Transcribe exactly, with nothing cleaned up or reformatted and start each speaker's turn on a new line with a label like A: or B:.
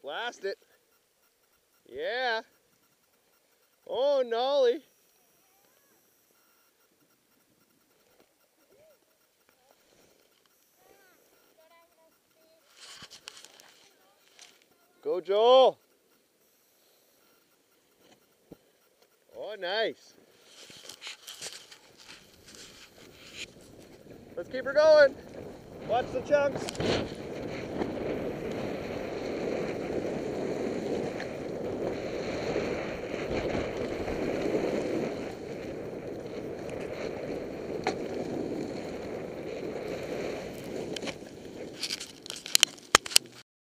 A: Blast it. Yeah. Oh, nollie. Go, Joel. Oh, nice. Let's keep her going. Watch the chunks.